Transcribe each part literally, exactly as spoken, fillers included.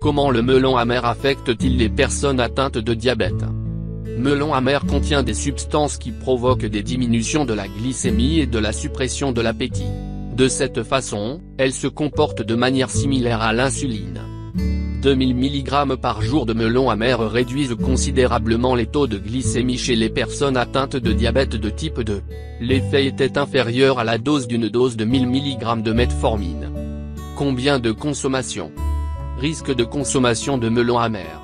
Comment le melon amer affecte-t-il les personnes atteintes de diabète? Melon amer contient des substances qui provoquent des diminutions de la glycémie et de la suppression de l'appétit. De cette façon, elle se comporte de manière similaire à l'insuline. deux mille milligrammes par jour de melon amer réduisent considérablement les taux de glycémie chez les personnes atteintes de diabète de type deux. L'effet était inférieur à la dose d'une dose de mille milligrammes de metformine. Combien de consommation? Risque de consommation de melon amer.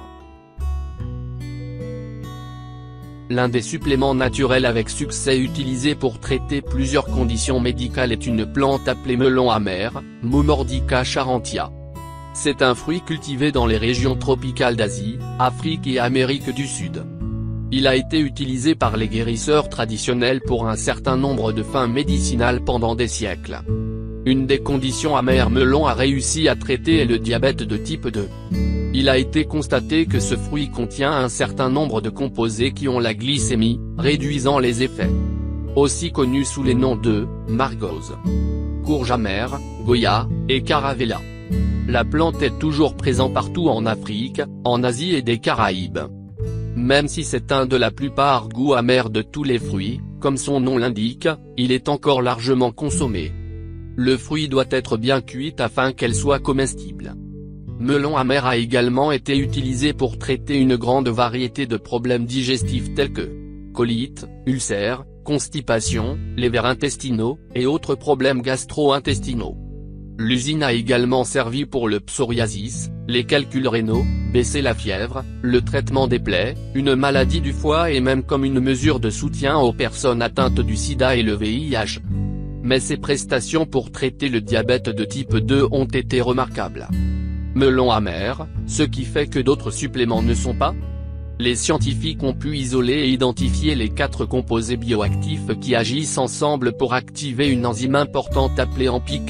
L'un des suppléments naturels avec succès utilisés pour traiter plusieurs conditions médicales est une plante appelée melon amer, Momordica charantia. C'est un fruit cultivé dans les régions tropicales d'Asie, Afrique et Amérique du Sud. Il a été utilisé par les guérisseurs traditionnels pour un certain nombre de fins médicinales pendant des siècles. Une des conditions amères melon a réussi à traiter est le diabète de type deux. Il a été constaté que ce fruit contient un certain nombre de composés qui ont la glycémie, réduisant les effets. Aussi connus sous les noms de margose, courge amère, goya, et caravella. La plante est toujours présente partout en Afrique, en Asie et des Caraïbes. Même si c'est un de la plupart goût amer de tous les fruits, comme son nom l'indique, il est encore largement consommé. Le fruit doit être bien cuit afin qu'elle soit comestible. Melon amer a également été utilisé pour traiter une grande variété de problèmes digestifs tels que colite, ulcères, constipation, les vers intestinaux, et autres problèmes gastro-intestinaux. L'usine a également servi pour le psoriasis, les calculs rénaux, baisser la fièvre, le traitement des plaies, une maladie du foie et même comme une mesure de soutien aux personnes atteintes du sida et le V I H. Mais ses prestations pour traiter le diabète de type deux ont été remarquables. Melon amer, ce qui fait que d'autres suppléments ne sont pas? Les scientifiques ont pu isoler et identifier les quatre composés bioactifs qui agissent ensemble pour activer une enzyme importante appelée M P K.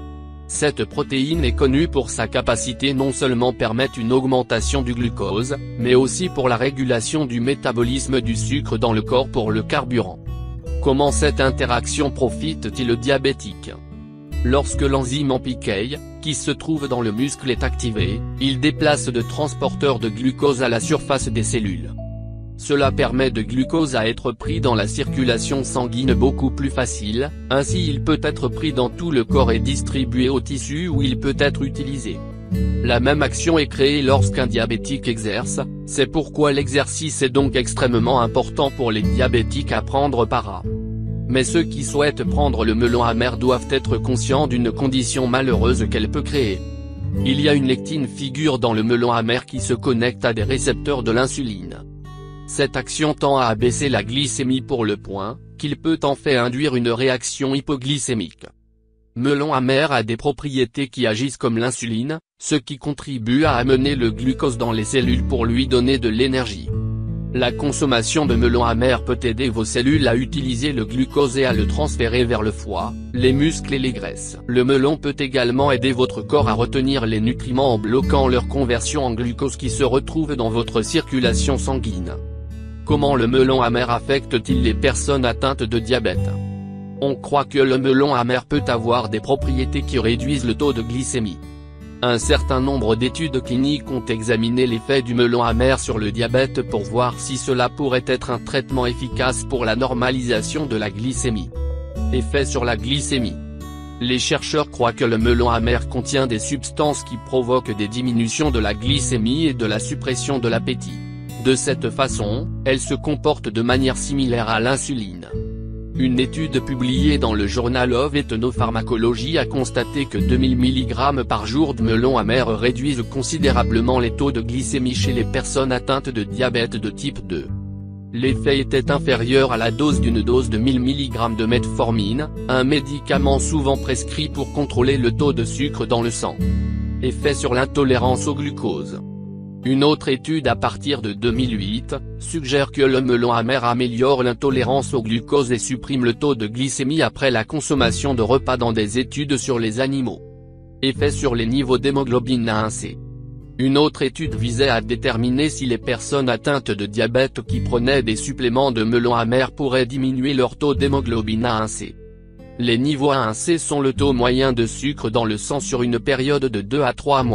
Cette protéine est connue pour sa capacité non seulement permettre une augmentation du glucose, mais aussi pour la régulation du métabolisme du sucre dans le corps pour le carburant. Comment cette interaction profite-t-il aux diabétiques? Lorsque l'enzyme M P K, qui se trouve dans le muscle est activé, il déplace de transporteurs de glucose à la surface des cellules. Cela permet de glucose à être pris dans la circulation sanguine beaucoup plus facile, ainsi il peut être pris dans tout le corps et distribué aux tissus où il peut être utilisé. La même action est créée lorsqu'un diabétique exerce, c'est pourquoi l'exercice est donc extrêmement important pour les diabétiques à prendre part. Mais ceux qui souhaitent prendre le melon amer doivent être conscients d'une condition malheureuse qu'elle peut créer. Il y a une lectine figure dans le melon amer qui se connecte à des récepteurs de l'insuline. Cette action tend à abaisser la glycémie pour le point, qu'il peut en fait induire une réaction hypoglycémique. Melon amer a des propriétés qui agissent comme l'insuline, ce qui contribue à amener le glucose dans les cellules pour lui donner de l'énergie. La consommation de melon amer peut aider vos cellules à utiliser le glucose et à le transférer vers le foie, les muscles et les graisses. Le melon peut également aider votre corps à retenir les nutriments en bloquant leur conversion en glucose qui se retrouve dans votre circulation sanguine. Comment le melon amer affecte-t-il les personnes atteintes de diabète? On croit que le melon amer peut avoir des propriétés qui réduisent le taux de glycémie. Un certain nombre d'études cliniques ont examiné l'effet du melon amer sur le diabète pour voir si cela pourrait être un traitement efficace pour la normalisation de la glycémie. Effet sur la glycémie. Les chercheurs croient que le melon amer contient des substances qui provoquent des diminutions de la glycémie et de la suppression de l'appétit. De cette façon, elle se comporte de manière similaire à l'insuline. Une étude publiée dans le journal of Ethnopharmacology a constaté que deux mille milligrammes par jour de melon amer réduisent considérablement les taux de glycémie chez les personnes atteintes de diabète de type deux. L'effet était inférieur à la dose d'une dose de mille milligrammes de metformine, un médicament souvent prescrit pour contrôler le taux de sucre dans le sang. Effet sur l'intolérance au glucose. Une autre étude à partir de deux mille huit, suggère que le melon amer améliore l'intolérance au glucose et supprime le taux de glycémie après la consommation de repas dans des études sur les animaux. Effet sur les niveaux d'hémoglobine A un C. Une autre étude visait à déterminer si les personnes atteintes de diabète qui prenaient des suppléments de melon amer pourraient diminuer leur taux d'hémoglobine A un C. Les niveaux A un C sont le taux moyen de sucre dans le sang sur une période de deux à trois mois.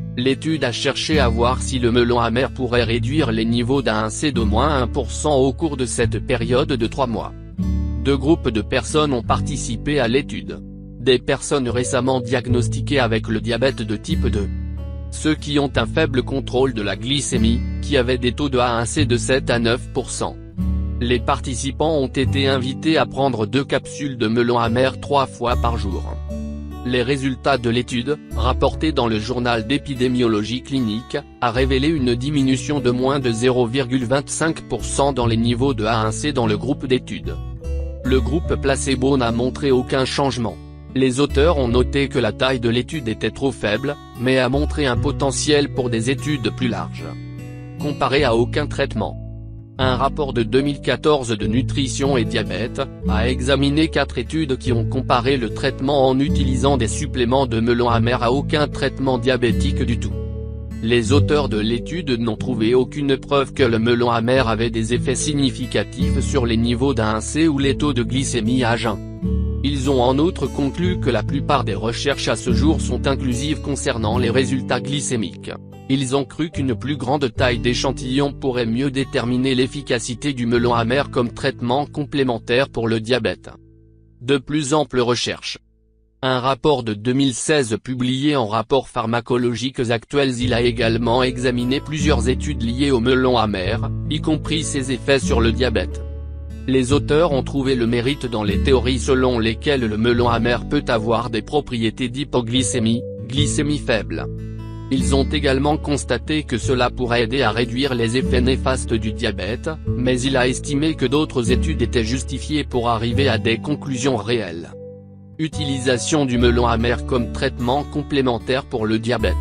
L'étude a cherché à voir si le melon amer pourrait réduire les niveaux d'A un C d'au moins un pour cent au cours de cette période de trois mois. Deux groupes de personnes ont participé à l'étude. Des personnes récemment diagnostiquées avec le diabète de type deux. Ceux qui ont un faible contrôle de la glycémie, qui avaient des taux de A un C de sept à neuf pour cent. Les participants ont été invités à prendre deux capsules de melon amer trois fois par jour. Les résultats de l'étude, rapportés dans le journal d'épidémiologie clinique, a révélé une diminution de moins de zéro virgule vingt-cinq pour cent dans les niveaux de A un C dans le groupe d'études. Le groupe placebo n'a montré aucun changement. Les auteurs ont noté que la taille de l'étude était trop faible, mais a montré un potentiel pour des études plus larges. Comparé à aucun traitement. Un rapport de deux mille quatorze de Nutrition et Diabète, a examiné quatre études qui ont comparé le traitement en utilisant des suppléments de melon amer à aucun traitement diabétique du tout. Les auteurs de l'étude n'ont trouvé aucune preuve que le melon amer avait des effets significatifs sur les niveaux d'A un C ou les taux de glycémie à jeun. Ils ont en outre conclu que la plupart des recherches à ce jour sont inclusives concernant les résultats glycémiques. Ils ont cru qu'une plus grande taille d'échantillon pourrait mieux déterminer l'efficacité du melon amer comme traitement complémentaire pour le diabète. De plus amples recherches. Un rapport de deux mille seize publié en Rapports pharmacologiques actuels. Il a également examiné plusieurs études liées au melon amer, y compris ses effets sur le diabète. Les auteurs ont trouvé le mérite dans les théories selon lesquelles le melon amer peut avoir des propriétés d'hypoglycémie, glycémie faible. Ils ont également constaté que cela pourrait aider à réduire les effets néfastes du diabète, mais il a estimé que d'autres études étaient justifiées pour arriver à des conclusions réelles. Utilisation du melon amer comme traitement complémentaire pour le diabète.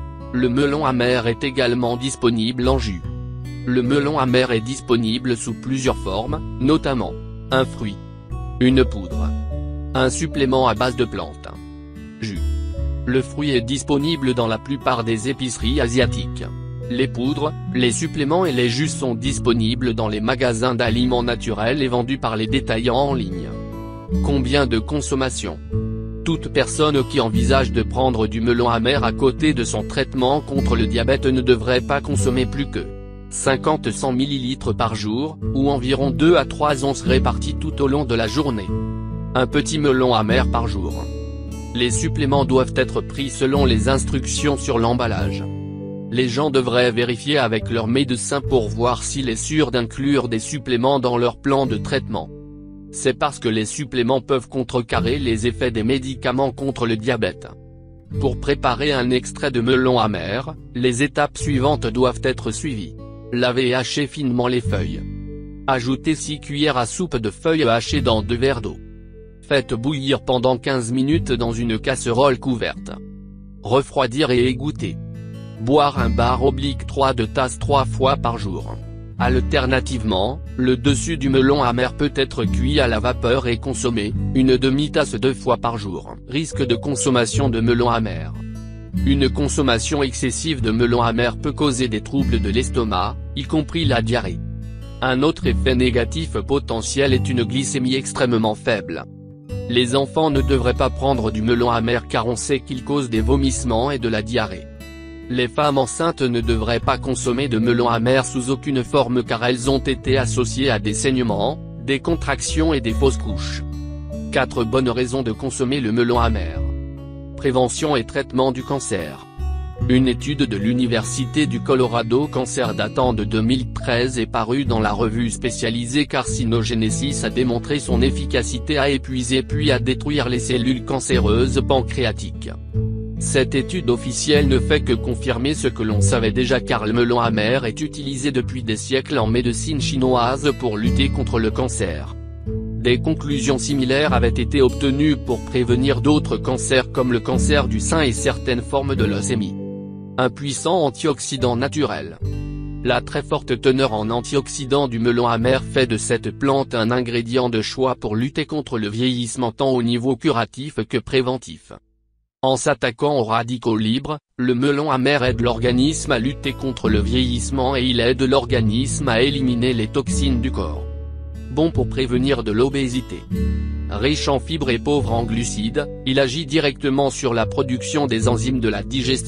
Le melon amer est également disponible en jus. Le melon amer est disponible sous plusieurs formes, notamment un fruit, une poudre, un supplément à base de plantes, jus. Le fruit est disponible dans la plupart des épiceries asiatiques. Les poudres, les suppléments et les jus sont disponibles dans les magasins d'aliments naturels et vendus par les détaillants en ligne. Combien de consommation? Toute personne qui envisage de prendre du melon amer à côté de son traitement contre le diabète ne devrait pas consommer plus que cinquante à cent millilitres par jour, ou environ deux à trois onces réparties tout au long de la journée. Un petit melon amer par jour. Les suppléments doivent être pris selon les instructions sur l'emballage. Les gens devraient vérifier avec leur médecin pour voir s'il est sûr d'inclure des suppléments dans leur plan de traitement. C'est parce que les suppléments peuvent contrecarrer les effets des médicaments contre le diabète. Pour préparer un extrait de melon amer, les étapes suivantes doivent être suivies. Lavez et hachez finement les feuilles. Ajoutez six cuillères à soupe de feuilles hachées dans deux verres d'eau. Faites bouillir pendant quinze minutes dans une casserole couverte. Refroidir et égoutter. Boire un bar oblique trois de tasse trois fois par jour. Alternativement, le dessus du melon amer peut être cuit à la vapeur et consommé, une demi-tasse deux fois par jour. Risque de consommation de melon amer. Une consommation excessive de melon amer peut causer des troubles de l'estomac, y compris la diarrhée. Un autre effet négatif potentiel est une glycémie extrêmement faible. Les enfants ne devraient pas prendre du melon amer car on sait qu'il cause des vomissements et de la diarrhée. Les femmes enceintes ne devraient pas consommer de melon amer sous aucune forme car elles ont été associées à des saignements, des contractions et des fausses couches. quatre bonnes raisons de consommer le melon amer. Prévention et traitement du cancer. Une étude de l'Université du Colorado Cancer datant de deux mille treize est parue dans la revue spécialisée Carcinogenesis a démontré son efficacité à épuiser puis à détruire les cellules cancéreuses pancréatiques. Cette étude officielle ne fait que confirmer ce que l'on savait déjà car le melon amer est utilisé depuis des siècles en médecine chinoise pour lutter contre le cancer. Des conclusions similaires avaient été obtenues pour prévenir d'autres cancers comme le cancer du sein et certaines formes de leucémie. Un puissant antioxydant naturel. La très forte teneur en antioxydants du melon amer fait de cette plante un ingrédient de choix pour lutter contre le vieillissement tant au niveau curatif que préventif. En s'attaquant aux radicaux libres, le melon amer aide l'organisme à lutter contre le vieillissement et il aide l'organisme à éliminer les toxines du corps. Bon pour prévenir de l'obésité. Riche en fibres et pauvre en glucides, il agit directement sur la production des enzymes de la digestion.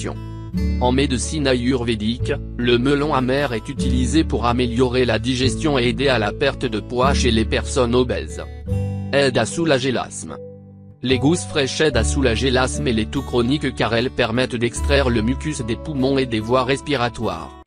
En médecine ayurvédique, le melon amer est utilisé pour améliorer la digestion et aider à la perte de poids chez les personnes obèses. Aide à soulager l'asthme. Les gousses fraîches aident à soulager l'asthme et les toux chroniques car elles permettent d'extraire le mucus des poumons et des voies respiratoires.